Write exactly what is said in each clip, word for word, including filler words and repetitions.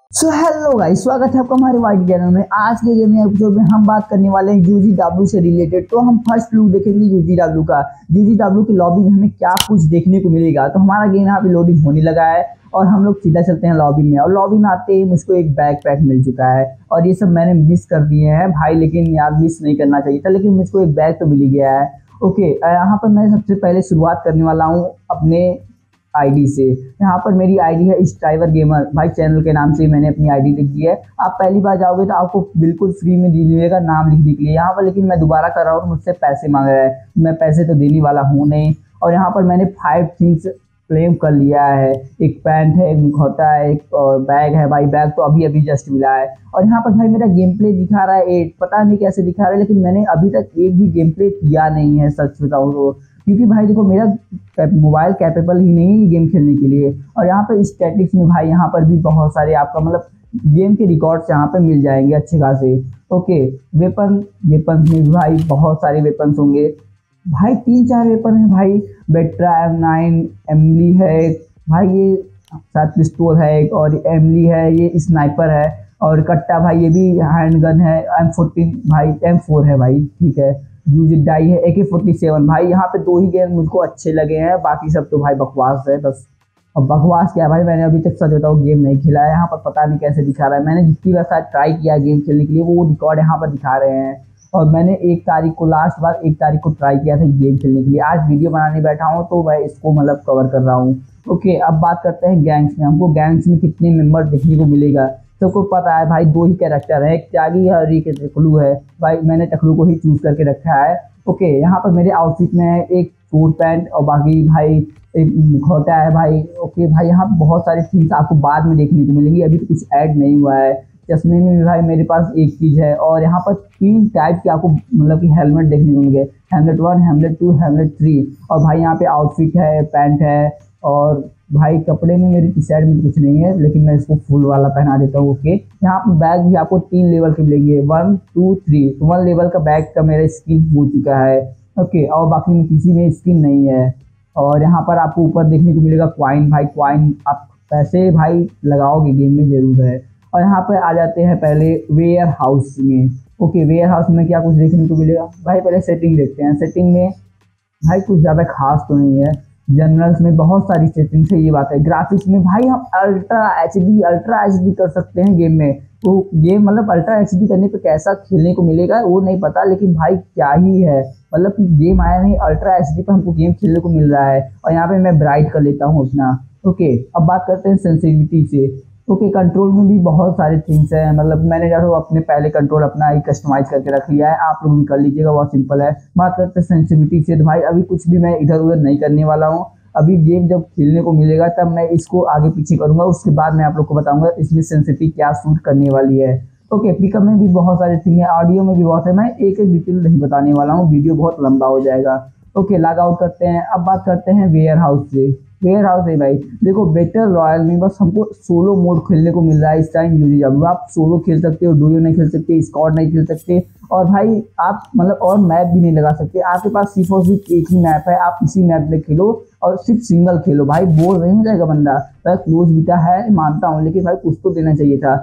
So hello guys, स्वागत है आपका हमारे वाइट चैनल में। आज के गेमिंग एपिसोड में हम बात करने वाले हैं यूजीडब्ल्यू से रिलेटेड। तो हम फर्स्ट लुक देखेंगे यूजीडब्ल्यू का। यूजीडब्ल्यू की लॉबी में हमें क्या कुछ देखने को मिलेगा। तो हमारा गेम यहाँ पे लोडिंग होने लगा है और हम लोग सीधा चलते हैं लॉबी में। और लॉबी में आते ही मुझको एक बैग पैक मिल चुका है और ये सब मैंने मिस कर दिए हैं भाई, लेकिन यार मिस नहीं करना चाहिए था, लेकिन मुझको एक बैग तो मिल ही गया है। ओके, यहाँ पर मैं सबसे पहले शुरुआत करने वाला हूँ अपने आईडी से। यहाँ पर मेरी आईडी है स्ट्राइवर गेमर भाई, चैनल के नाम से मैंने अपनी आईडी लिख दी है। आप पहली बार जाओगे तो आपको बिल्कुल फ्री में दी मिलेगा नाम लिखने के लिए यहाँ पर, लेकिन मैं दोबारा कर रहा हूँ, मुझसे पैसे मांग रहा है। मैं पैसे तो देने वाला हूँ नहीं। और यहाँ पर मैंने फाइव थिंग्स क्लेम कर लिया है। एक पैंट है, एक मुखौटा है, एक और बैग है भाई। बैग तो अभी अभी जस्ट मिला है। और यहाँ पर भाई मेरा गेम प्ले दिखा रहा है एट, पता नहीं कैसे दिखा रहा है, लेकिन मैंने अभी तक एक भी गेम प्ले किया नहीं है सच बताऊँ तो, क्योंकि भाई देखो मेरा मोबाइल कैपेबल ही नहीं है गेम खेलने के लिए। और यहाँ पर स्टैटिक्स में भाई यहाँ पर भी बहुत सारे आपका मतलब गेम के रिकॉर्ड्स यहाँ पे मिल जाएंगे अच्छे खासे। ओके, वेपन वेपन्स में भी भाई बहुत सारे वेपन्स होंगे भाई, तीन चार वेपन है भाई। बेट्रा एम नाइन, एमली है भाई, ये सात पिस्तौल है एक, और एमली है, ये स्नाइपर है, और कट्टा भाई ये भी हैंड गन है। एम फोर्टीन भाई, एम फोर है भाई, ठीक है। यूजीडाई है, ए के फोर्टी सेवन भाई। यहाँ पे दो ही गेम मुझको अच्छे लगे हैं, बाकी सब तो भाई बकवास है बस। और बकवास क्या है भाई, मैंने अभी तक सच बताऊँ गेम नहीं खेला है। यहाँ पर पता नहीं कैसे दिखा रहा है। मैंने जितनी बार शायद ट्राई किया गेम खेलने के लिए वो रिकॉर्ड यहाँ पर दिखा रहे हैं। और मैंने एक तारीख को लास्ट बार एक तारीख को ट्राई किया था गेम खेलने के लिए। आज वीडियो बनाने बैठा हूँ तो मैं इसको मतलब कवर कर रहा हूँ। ओके, अब बात करते हैं गैंग्स में। हमको गैंग्स में कितने मेंबर देखने को मिलेगा सबको पता है भाई, दो ही कैरेक्टर है, एक त्यागी है और एक टकलू है भाई। मैंने टकलू को ही चूज करके रखा है। ओके, यहाँ पर मेरे आउटफिट में है एक कोट पैंट और बाकी भाई एक मुखौटा है भाई। ओके भाई, यहाँ पर बहुत सारी चीज़ आपको बाद में देखने को मिलेंगी, अभी तो कुछ ऐड नहीं हुआ है। चश्मे में भी भाई मेरे पास एक चीज़ है। और यहाँ पर तीन टाइप के आपको मतलब कि हेलमेट देखने को मिलेंगे, हेमलेट one, Hamlet to, Hamlet three. और भाई यहाँ पे आउटफिट है, पैंट है, और भाई कपड़े में मेरी टी शर्ट में कुछ नहीं है, लेकिन मैं इसको फुल वाला पहना देता हूँ। ओके, यहाँ पर बैग भी आपको तीन लेवल के मिलेंगे, वन टू थ्री। तो वन लेवल का बैग का मेरा स्किन हो चुका है। ओके, और बाकी में किसी में स्किन नहीं है। और यहाँ पर आपको ऊपर देखने को मिलेगा क्वाइन भाई, क्वाइन आप पैसे भाई लगाओगे गेम में जरूर है। और यहाँ पर आ जाते हैं पहले वेयर हाउस में। ओके, वेयर हाउस में क्या कुछ देखने को मिलेगा भाई, पहले सेटिंग देखते हैं। सेटिंग में भाई कुछ ज़्यादा खास तो नहीं है। जनरल्स में बहुत सारी सेटिंग्स है, ये बात है। ग्राफिक्स में भाई हम ultra H D ultra H D कर सकते हैं गेम में। तो गेम मतलब अल्ट्रा एच डी करने पे कैसा खेलने को मिलेगा वो नहीं पता, लेकिन भाई क्या ही है, मतलब कि गेम आया नहीं, अल्ट्रा एच डी पर हमको गेम खेलने को मिल रहा है। और यहाँ पे मैं ब्राइट कर लेता हूँ अपना। ओके, अब बात करते हैं सेंसिटिविटी से। ओके okay, कंट्रोल में भी बहुत सारे थिंग्स हैं, मतलब मैंने जैसे अपने पहले कंट्रोल अपना ही कस्टमाइज करके रख लिया है, आप लोग भी कर लीजिएगा, बहुत सिंपल है। बात करते हैं सेंसिटिविटी से, तो भाई अभी कुछ भी मैं इधर उधर नहीं करने वाला हूँ। अभी गेम जब खेलने को मिलेगा तब मैं इसको आगे पीछे करूँगा, उसके बाद मैं आप लोग को बताऊँगा इसमें सेंसिटिविटी क्या सूट करने वाली है। ओके, पिकअप में भी बहुत सारे थिंग है, ऑडियो में भी बहुत है, मैं एक एक डिटेल नहीं बताने वाला हूँ, वीडियो बहुत लंबा हो जाएगा। ओके, लॉग आउट करते हैं। अब बात करते हैं वेयर हाउस से। वेयर हाउस है भाई, देखो बेटल रॉयल में बस हमको सोलो मोड खेलने को मिल रहा है इस टाइम यूजीडब्ल्यू। आप सोलो खेल सकते हो, डुओ नहीं खेल सकते, स्क्वाड नहीं खेल सकते, और भाई आप मतलब और मैप भी नहीं लगा सकते। आपके पास सिर्फ और सिर्फ एक ही मैप है, आप इसी मैप में खेलो और सिर्फ सिंगल खेलो भाई, बोर नहीं हो जाएगा बंदा। भाई क्लोज बीटा है मानता हूँ, लेकिन भाई कुछ तो देना चाहिए था।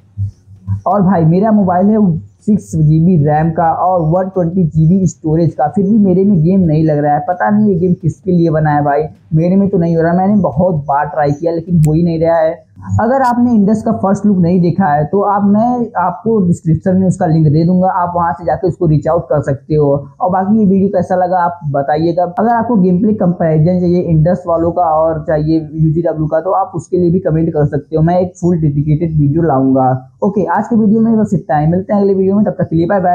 और भाई मेरा मोबाइल है सिक्स जी बी रैम का और one twenty G B storage का, फिर भी मेरे में गेम नहीं लग रहा है। पता नहीं ये गेम किसके लिए बना है भाई, मेरे में तो नहीं हो रहा। मैंने बहुत बार ट्राई किया लेकिन हो ही नहीं रहा है। अगर आपने इंडस का फर्स्ट लुक नहीं देखा है तो आप मैं आपको डिस्क्रिप्शन में उसका लिंक दे दूंगा, आप वहां से जाकर उसको रीच आउट कर सकते हो। और बाकी ये वीडियो कैसा लगा आप बताइएगा। अगर आपको गेम प्ले कंपैरिजन चाहिए इंडस वालों का और चाहिए यूजीडब्ल्यू का, तो आप उसके लिए भी कमेंट कर सकते हो, मैं एक फुल डेडिकेटेड वीडियो लाऊंगा। ओके, आज के वीडियो में बस इतना ही, मिलते हैं अगले वीडियो में, तब तक के लिए बाय बाय।